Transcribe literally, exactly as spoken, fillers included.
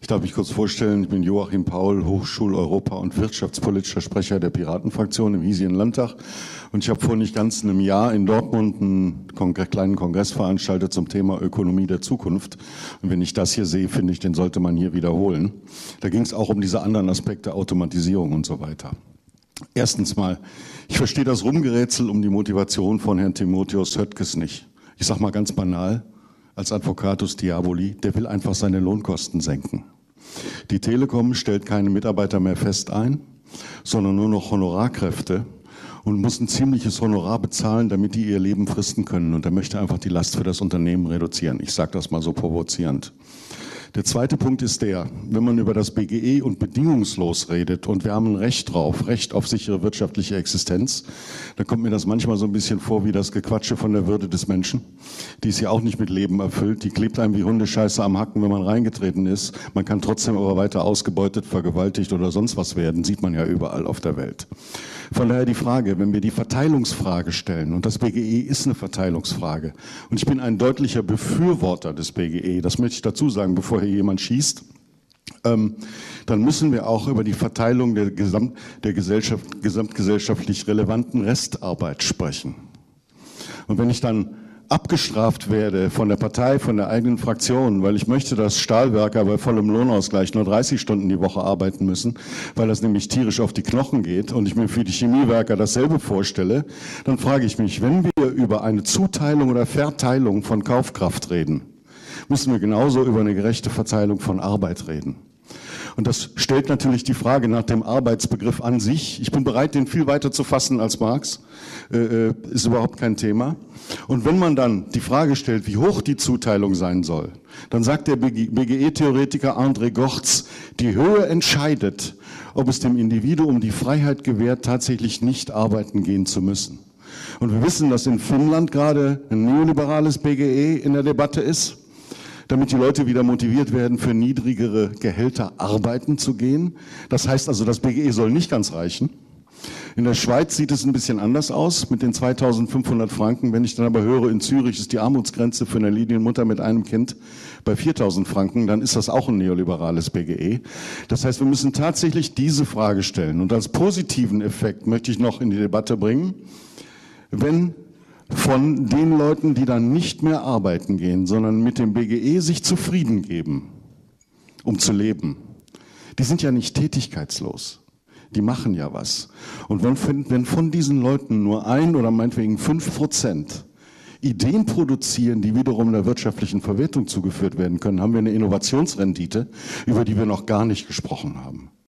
Ich darf mich kurz vorstellen, ich bin Joachim Paul, Hochschul-, Europa- und wirtschaftspolitischer Sprecher der Piratenfraktion im hiesigen Landtag. Und ich habe vor nicht ganz einem Jahr in Dortmund einen Kongre- kleinen Kongress veranstaltet zum Thema Ökonomie der Zukunft. Und wenn ich das hier sehe, finde ich, den sollte man hier wiederholen. Da ging es auch um diese anderen Aspekte, Automatisierung und so weiter. Erstens mal, ich verstehe das Rumgerätsel um die Motivation von Herrn Timotheus Höttges nicht. Ich sage mal ganz banal, als Advocatus Diaboli, der will einfach seine Lohnkosten senken. Die Telekom stellt keine Mitarbeiter mehr fest ein, sondern nur noch Honorarkräfte und muss ein ziemliches Honorar bezahlen, damit die ihr Leben fristen können. Und er möchte einfach die Last für das Unternehmen reduzieren. Ich sage das mal so provozierend. Der zweite Punkt ist der, wenn man über das B G E und bedingungslos redet und wir haben ein Recht drauf, Recht auf sichere wirtschaftliche Existenz, dann kommt mir das manchmal so ein bisschen vor wie das Gequatsche von der Würde des Menschen. Die ist ja auch nicht mit Leben erfüllt, die klebt einem wie Hundescheiße am Hacken, wenn man reingetreten ist. Man kann trotzdem aber weiter ausgebeutet, vergewaltigt oder sonst was werden, sieht man ja überall auf der Welt. Von daher die Frage, wenn wir die Verteilungsfrage stellen, und das B G E ist eine Verteilungsfrage, und ich bin ein deutlicher Befürworter des B G E, das möchte ich dazu sagen, bevor hier jemand schießt, ähm, dann müssen wir auch über die Verteilung der, Gesamt, der Gesellschaft, gesamtgesellschaftlich relevanten Restarbeit sprechen. Und wenn ich dann abgestraft werde von der Partei, von der eigenen Fraktion, weil ich möchte, dass Stahlwerker bei vollem Lohnausgleich nur dreißig Stunden die Woche arbeiten müssen, weil das nämlich tierisch auf die Knochen geht und ich mir für die Chemiewerker dasselbe vorstelle, dann frage ich mich, wenn wir über eine Zuteilung oder Verteilung von Kaufkraft reden, müssen wir genauso über eine gerechte Verteilung von Arbeit reden. Und das stellt natürlich die Frage nach dem Arbeitsbegriff an sich. Ich bin bereit, den viel weiter zu fassen als Marx. Äh, ist überhaupt kein Thema. Und wenn man dann die Frage stellt, wie hoch die Zuteilung sein soll, dann sagt der B G E-Theoretiker André Gorz, die Höhe entscheidet, ob es dem Individuum die Freiheit gewährt, tatsächlich nicht arbeiten gehen zu müssen. Und wir wissen, dass in Finnland gerade ein neoliberales B G E in der Debatte ist, damit die Leute wieder motiviert werden, für niedrigere Gehälter arbeiten zu gehen. Das heißt also, das B G E soll nicht ganz reichen. In der Schweiz sieht es ein bisschen anders aus, mit den zweitausendfünfhundert Franken. Wenn ich dann aber höre, in Zürich ist die Armutsgrenze für eine Linienmutter mit einem Kind bei viertausend Franken, dann ist das auch ein neoliberales B G E. Das heißt, wir müssen tatsächlich diese Frage stellen. Und als positiven Effekt möchte ich noch in die Debatte bringen, wenn von den Leuten, die dann nicht mehr arbeiten gehen, sondern mit dem B G E sich zufrieden geben, um zu leben. Die sind ja nicht tätigkeitslos. Die machen ja was. Und wenn, wenn von diesen Leuten nur ein oder meinetwegen fünf Prozent Ideen produzieren, die wiederum der wirtschaftlichen Verwertung zugeführt werden können, haben wir eine Innovationsrendite, über die wir noch gar nicht gesprochen haben.